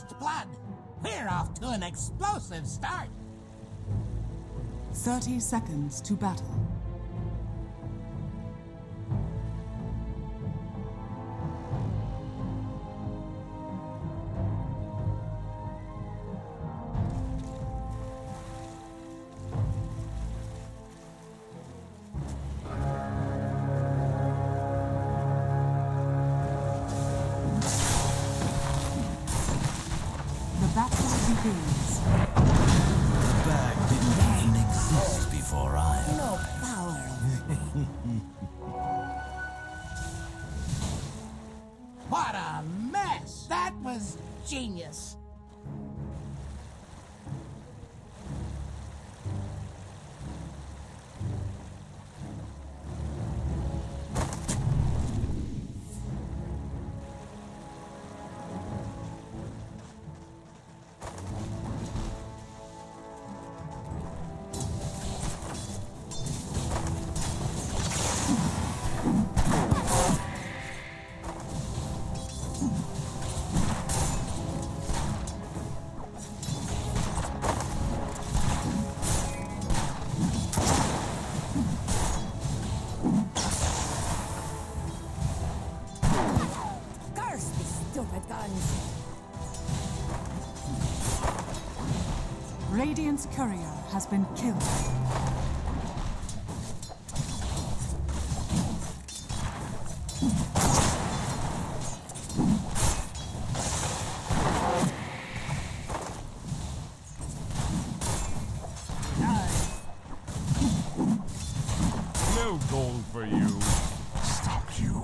First blood! We're off to an explosive start! 30 seconds to battle. The battle begins. The bag didn't even exist before I... No power over me. What a mess! That was genius! Curse these stupid guns. Radiant's courier has been killed. No gold for you. Stop you.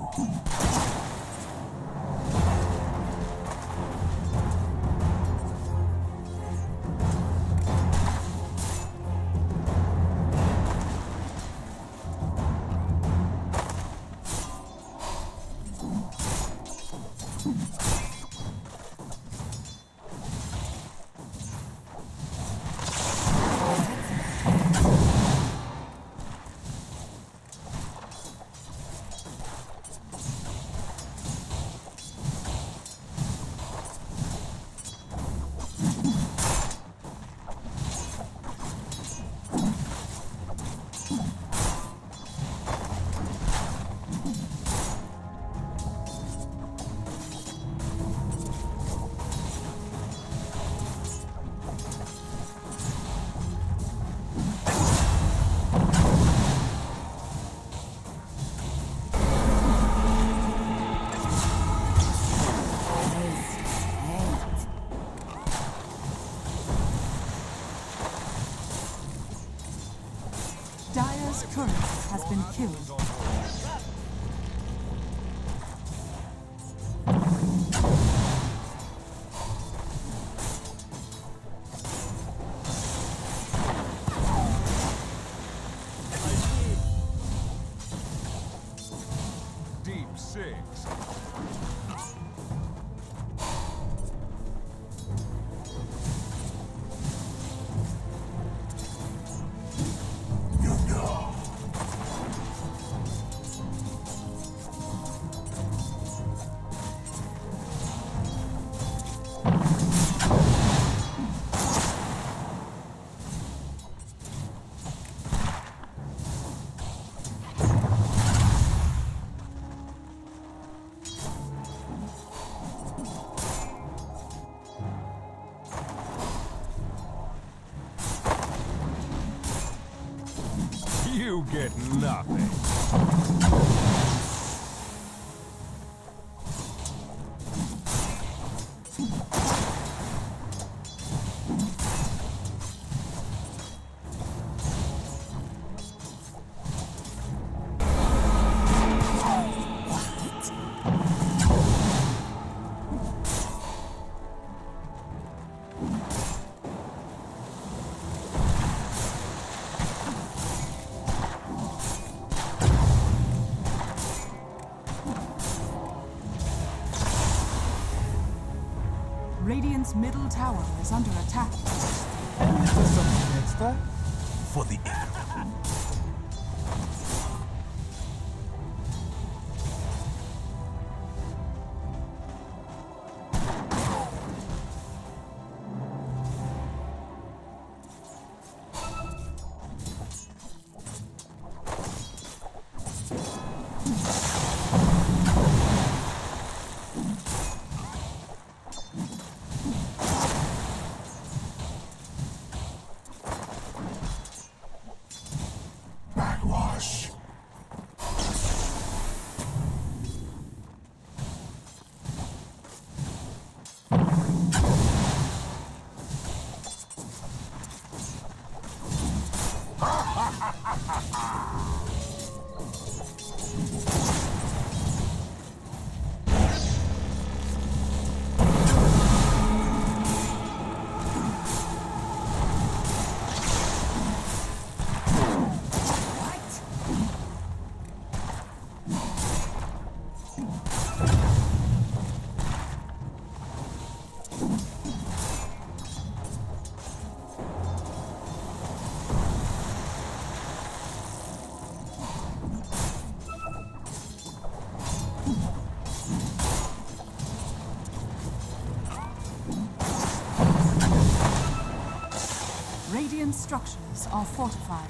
Dire's courier has been killed. Deep six. You get nothing. Radiant's middle tower is under attack. For something extra? For the Backwash. Radiant structures are fortified.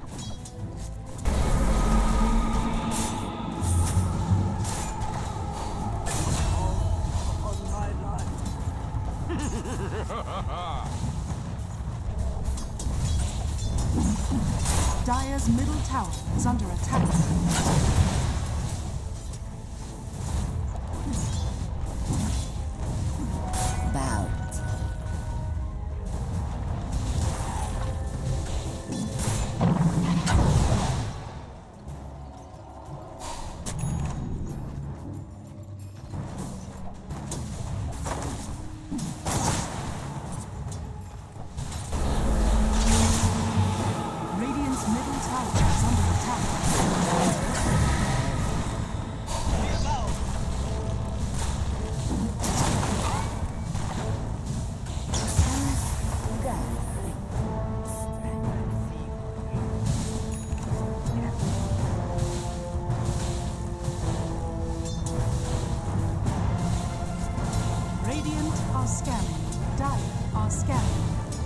Dire's middle tower is under attack. Radiant's middle tower is under attack. Radiant are scanning. Dire are scanning.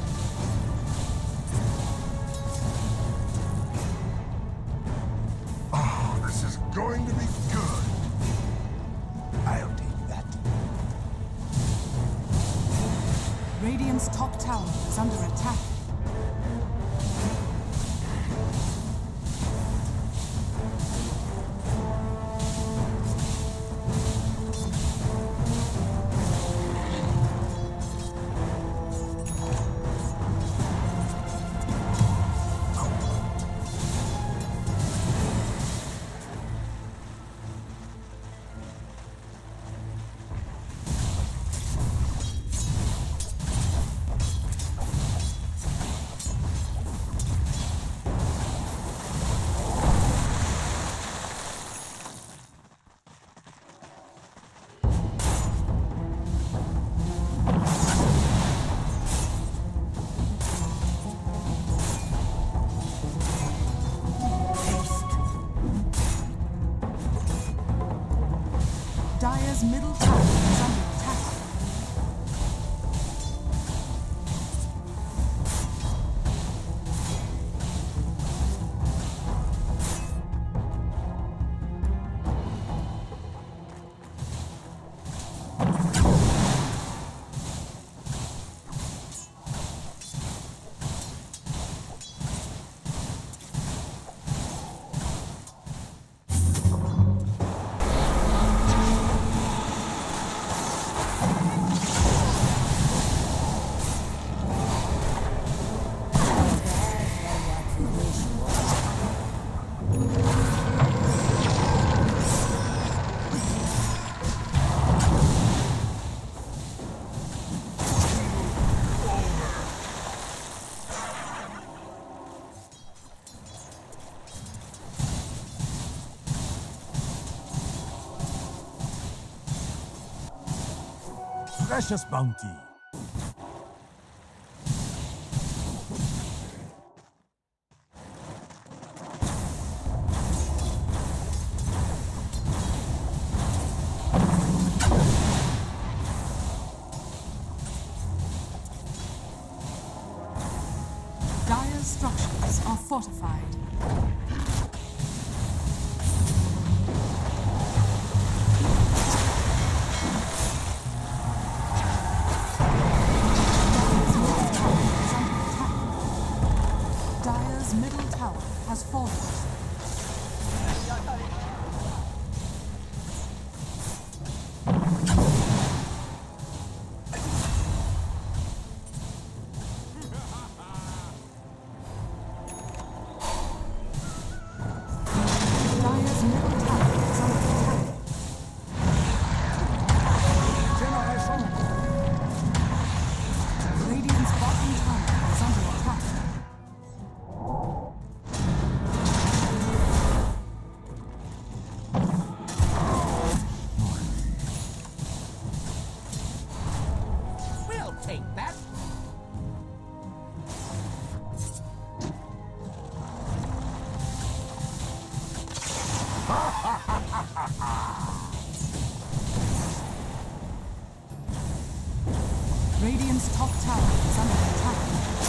Oh, this is going to be good. I'll take that. Radiant's top tower is under attack. Dire's middle tower is under attack. Precious bounty. Dire's structures are fortified. Radiant's top tower is under attack.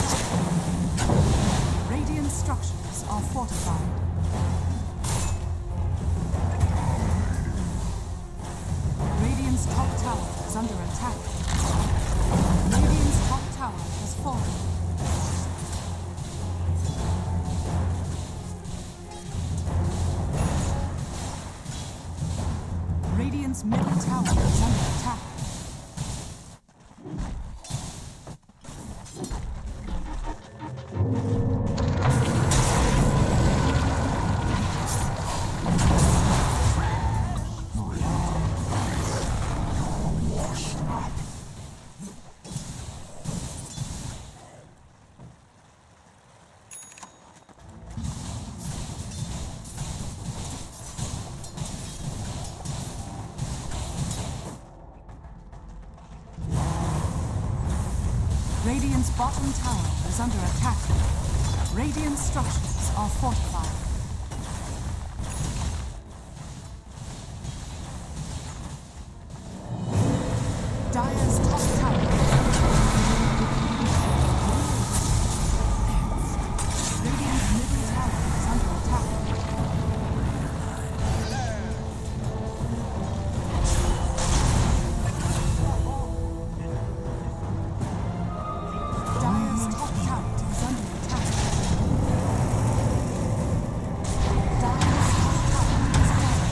Radiant structures are fortified. Radiant's top tower is under attack. Radiant's top tower has fallen. Radiant's middle tower is under attack. Radiant's bottom tower is under attack. Radiant structures are fortified. Dire's top tower is under attack. Radiant's middle tower is under attack. Dire's top tower is under attack. Dire's top tower is falling.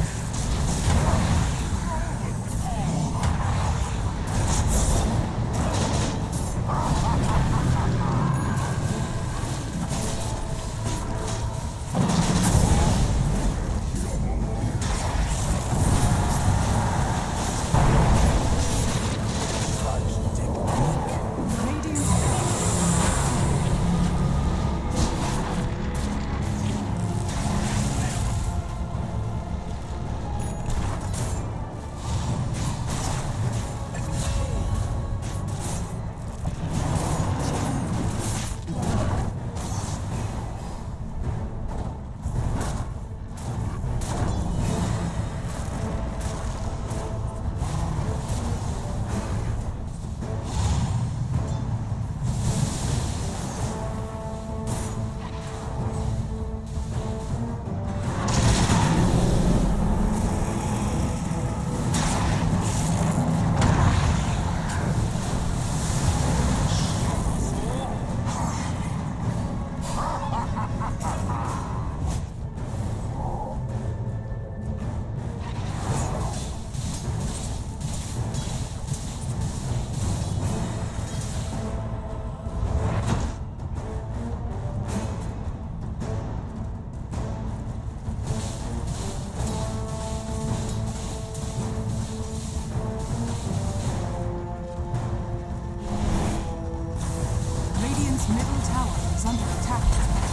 Radiant's middle tower is under attack.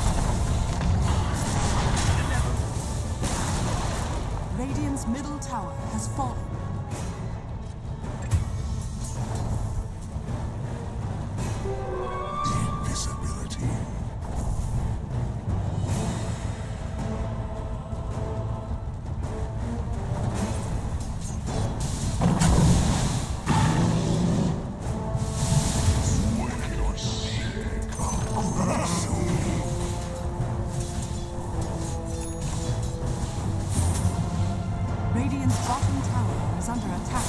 Radiant's middle tower has fallen. Invisibility. Radiant's bottom tower is under attack.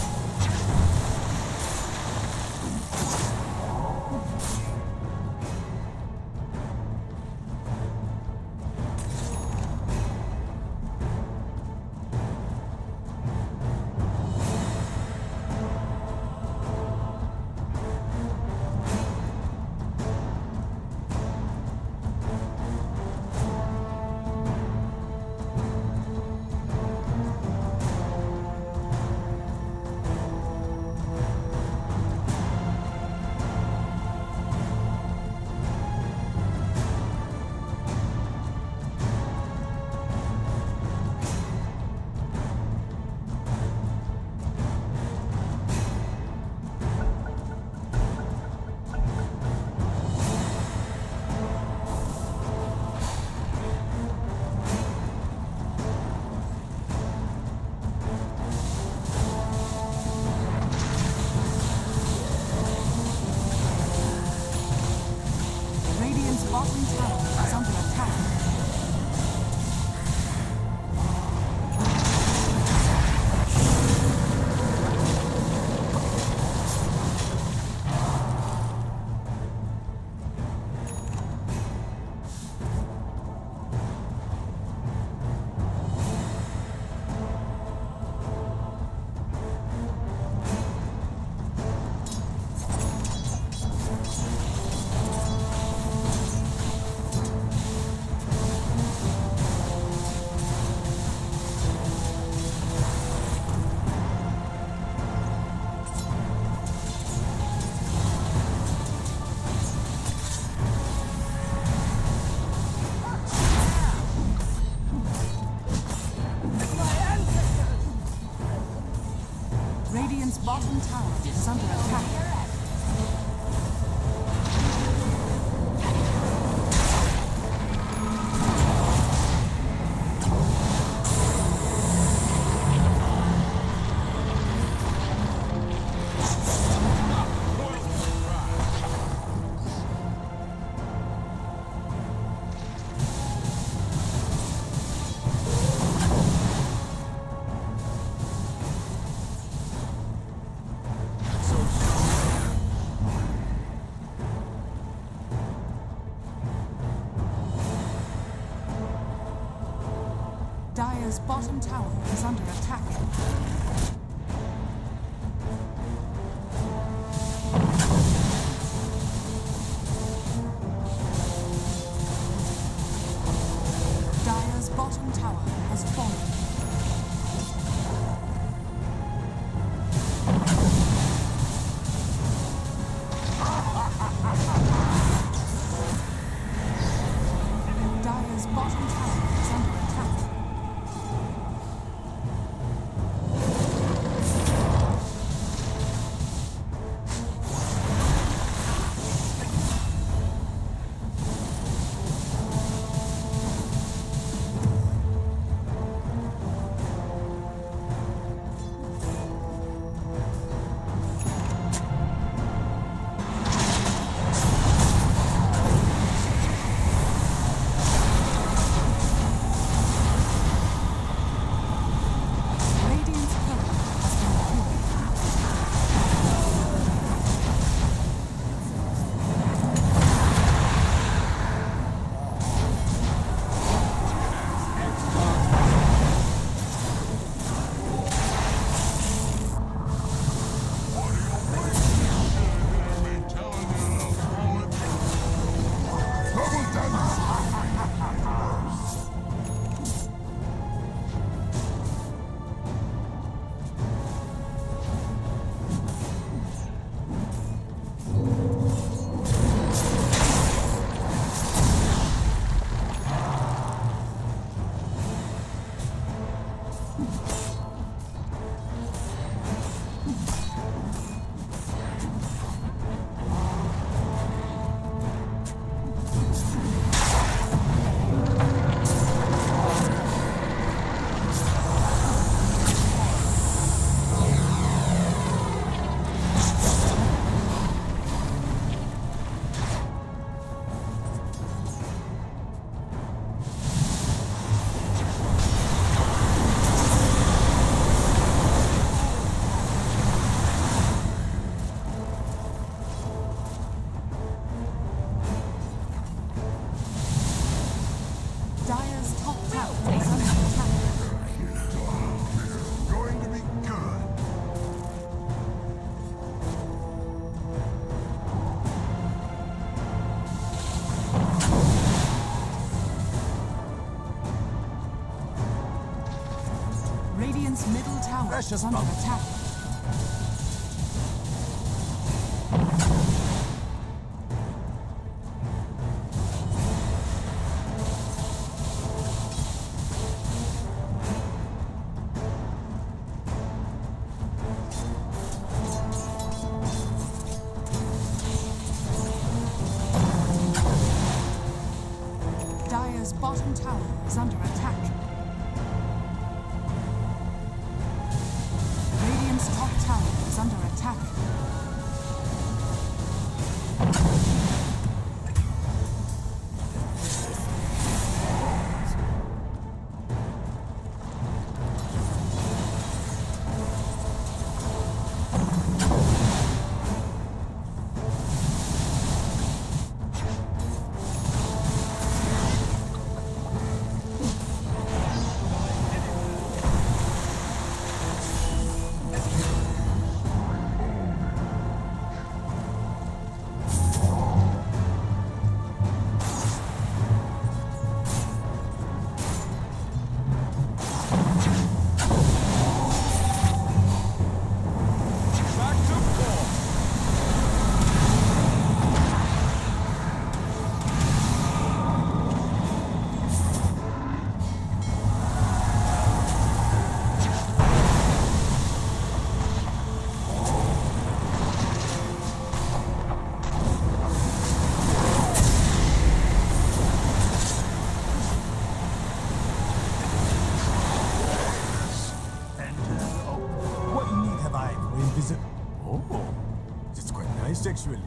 Radiant's bottom tower is under attack. Dire's bottom tower is under attack. Dire's bottom tower has fallen. Dire's bottom tower is under attack. Dire's top tower is under attack. This is going to be good. Radiant's middle tower is under attack. Dire's bottom tower is under attack. Radiant's top tower is under attack. Oh, that's quite nice, actually.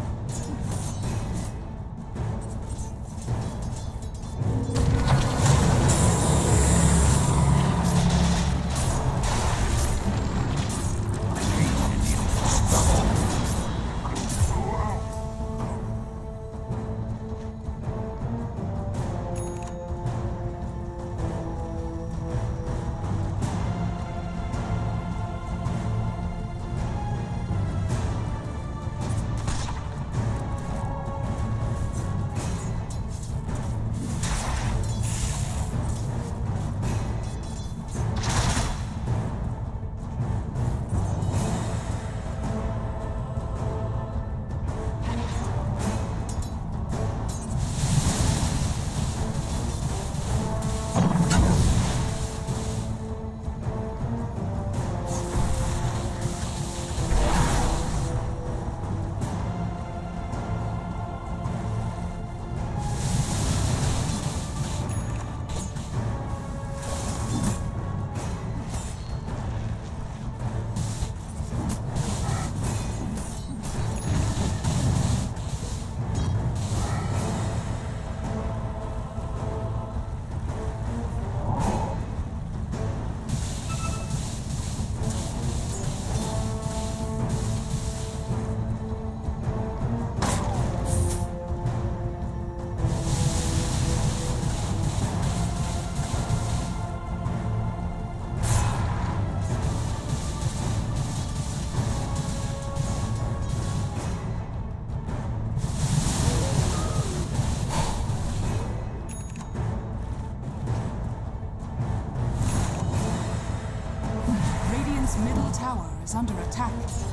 Radiant's middle tower is under attack.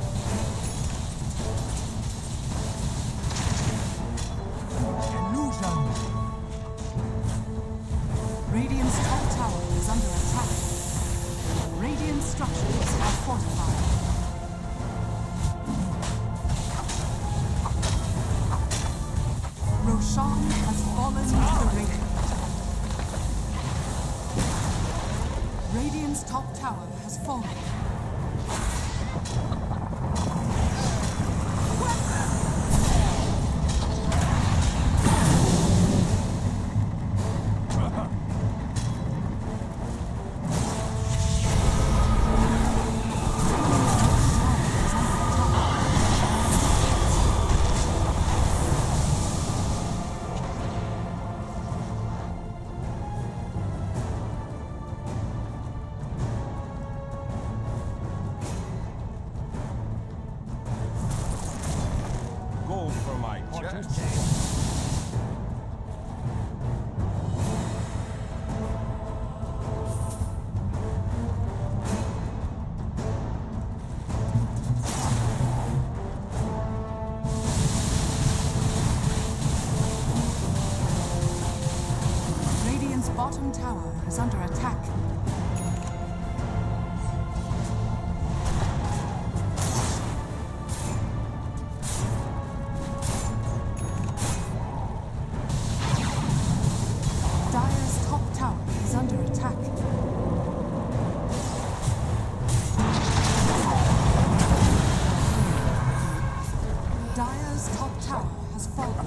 Illusion! Radiant's top tower is under attack. Radiant structures are fortified. Roshan has fallen to the Radiant. Radiant's top tower has fallen. Gold for my chest. Radiant's bottom tower is under attack. Dire's top tower is under attack. Dire's top tower has fallen.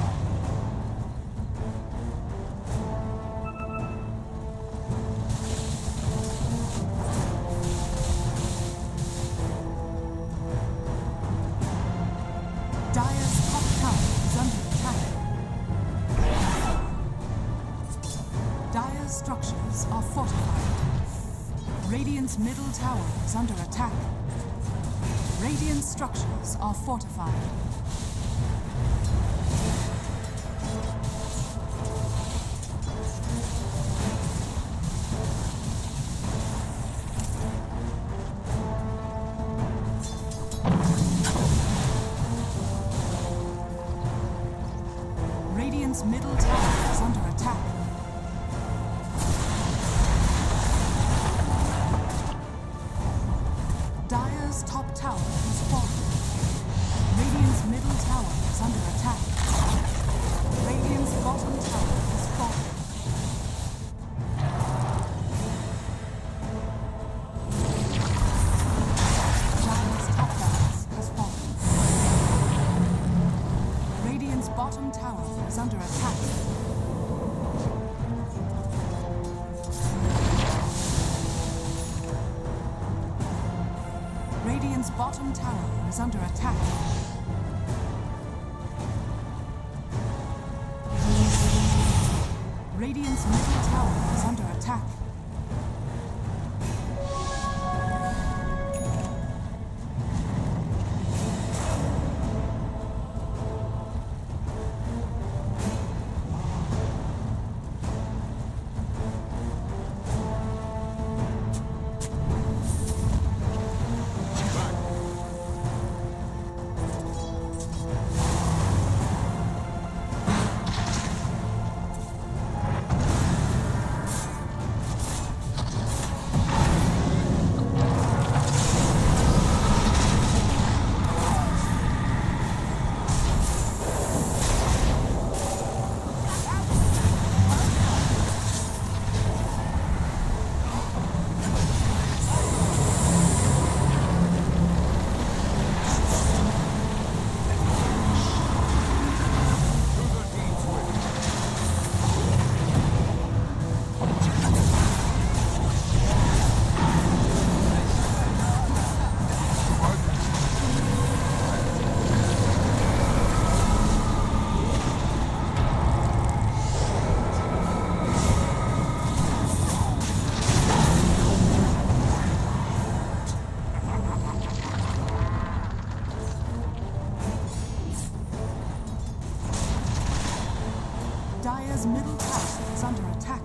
Dire's top tower is under attack. Dire's structures are fortified. Radiant's middle tower is under attack. Radiant structures are fortified. Radiant's middle tower is under attack. Dire's top tower has fallen. Radiant's middle tower is under attack. Radiant's bottom tower has fallen. Dire's top tower Radiant's bottom tower is under attack. Radiant's middle tower is under attack. Dire's middle tower is under attack.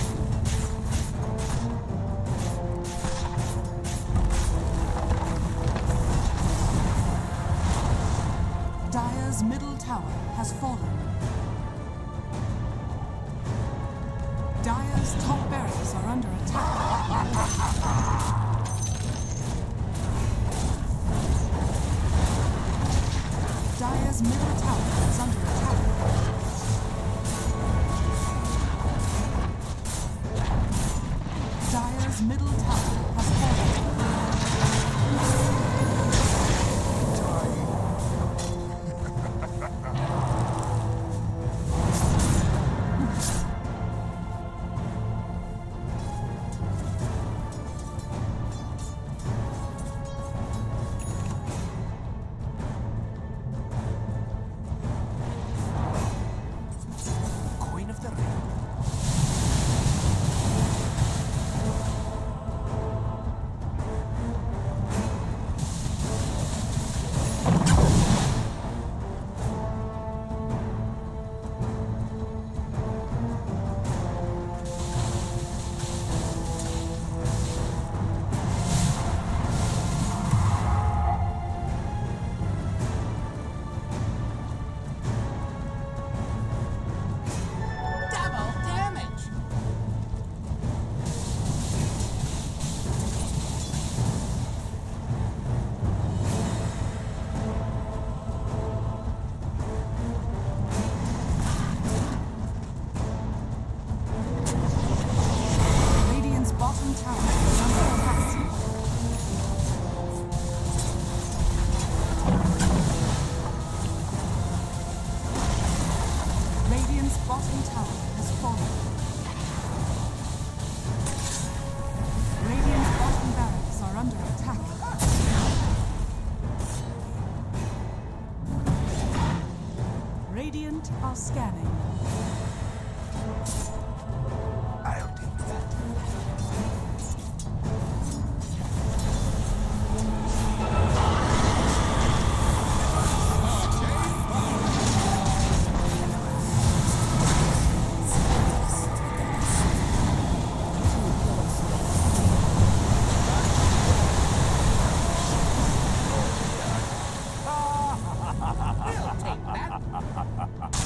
Dire's middle tower has fallen. Dire's top barracks are under attack. Dire's middle tower is under attack. Dire's middle tower has fallen. Queen of the Ring. Double damage! Radiant's bottom tower is under attack. Radiant's bottom tower has fallen. Radiant's bottom barracks are under attack. Radiant are scanning. I'll take that. We'll take that.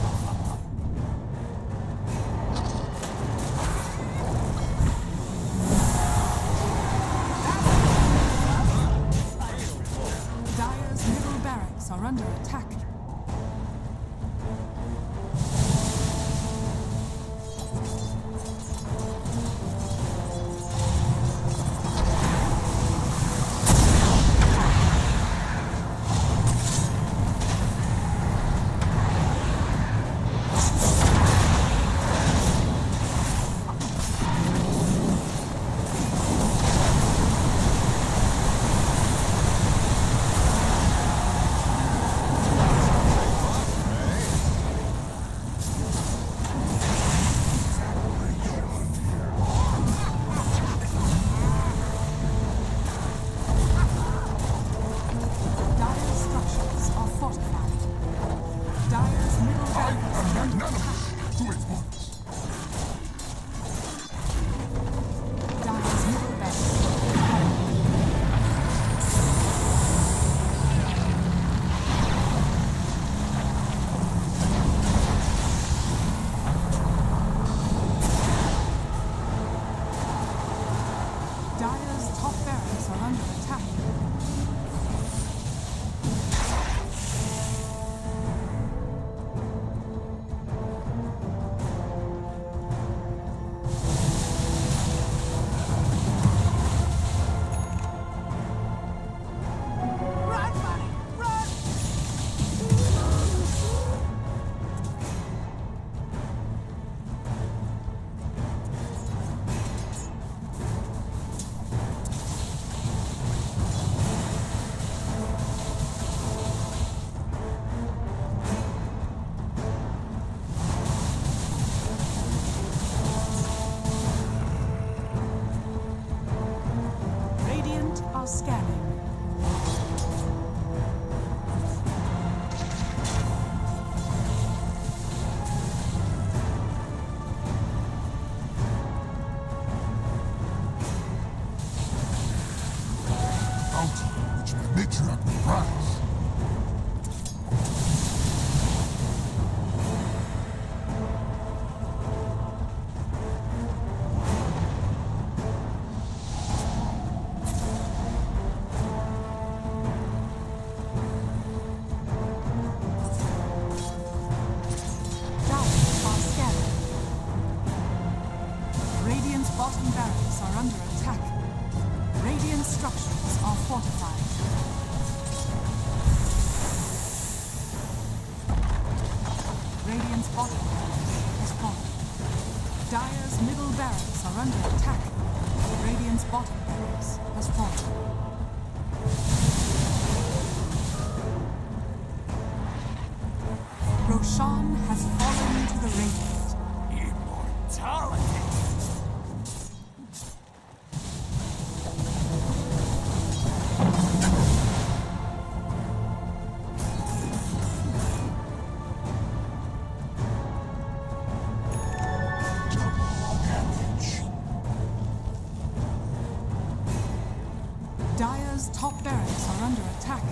Dire's middle barracks are under attack. top barracks are under attack. Run, buddy, run! Radiant are scanning. Bounty, which may make you have the prize. Dire are scanning. Radiant's bottom barracks are under attack. Radiant structures are fortified. Radiant's bottom barracks has fallen. Dire's middle barracks are under attack. Radiant's bottom barracks has fallen. Roshan has fallen to the Radiant. Immortality! Double damage. Dire's top barracks are under attack.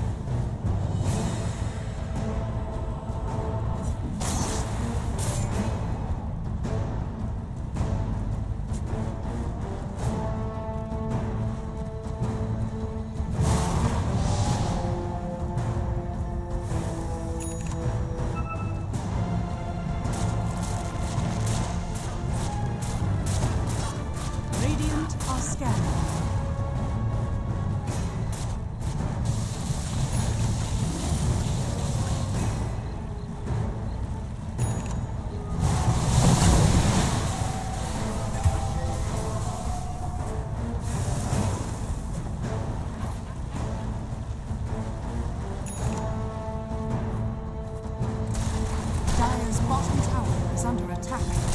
Radiant are scanning. Dire's bottom tower is under attack.